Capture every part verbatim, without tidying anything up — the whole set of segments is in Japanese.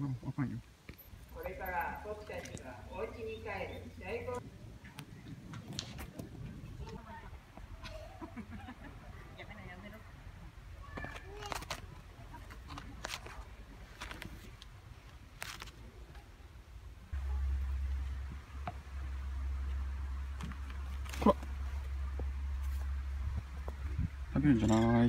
あかんよ。 これから僕たちがお家に帰る大根。 ほら、食べるんじゃない。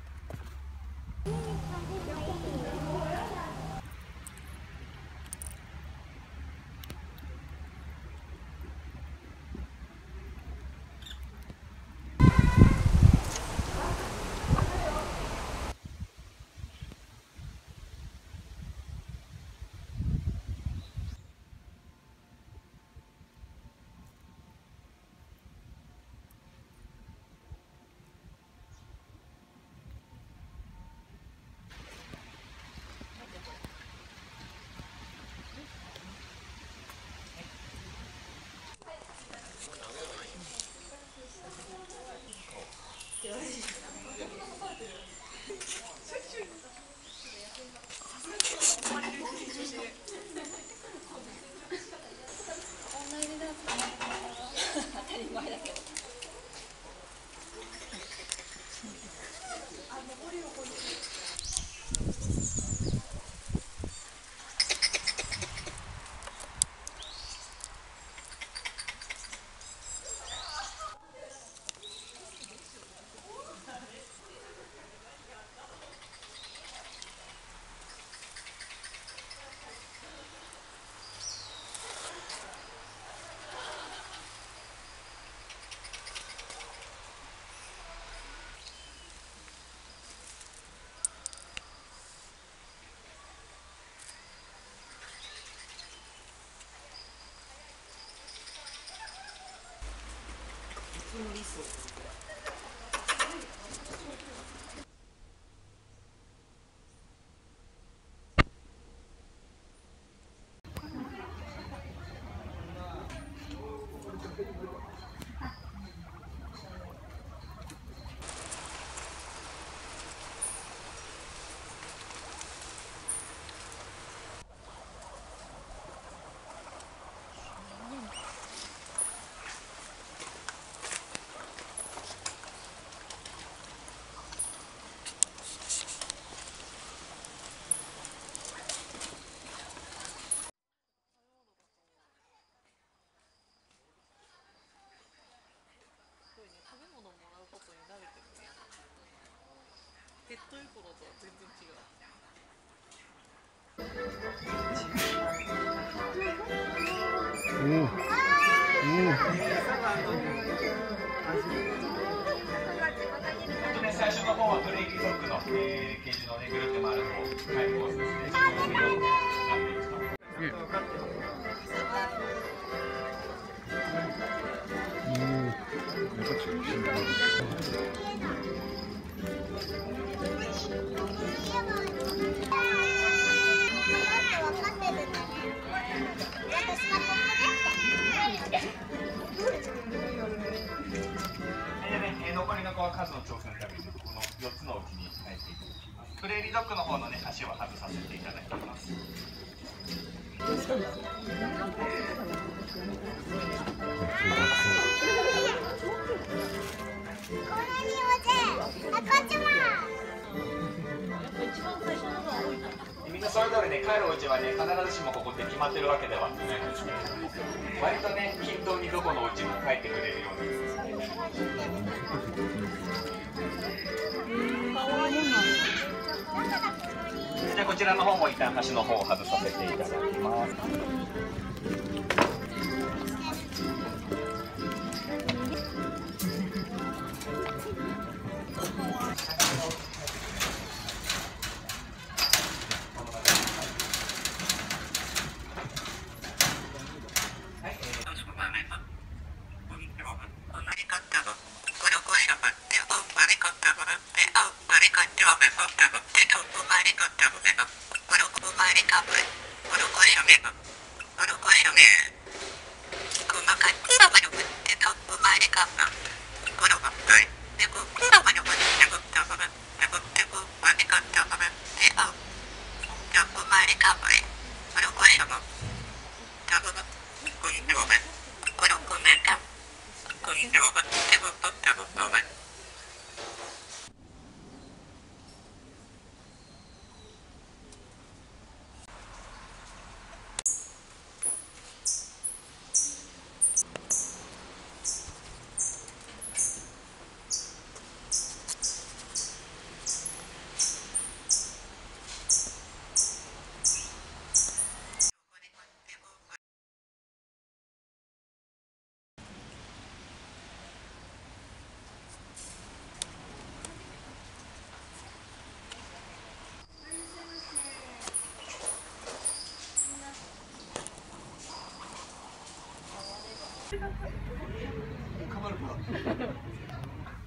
当たり前だけど。無理そう。食べ物もらうことに慣れてるね。ペットイコロとは全然違う。 おお。 最初の方はブレーキロックの、えー、ケージのねぐるって回る方、はい、コースですね。残りの数の調整のためにこのよっつのうちに入っていただきます。プレーリドッグの方のね足を外させていただきます。みんなそれぞれね帰るお家はね必ずしもここって決まってるわけではないんですけれども、割とね均等にどこのお家も帰ってくれるようにですね。じゃあこちらの方も一旦端の方を外させていただきます。 かまるか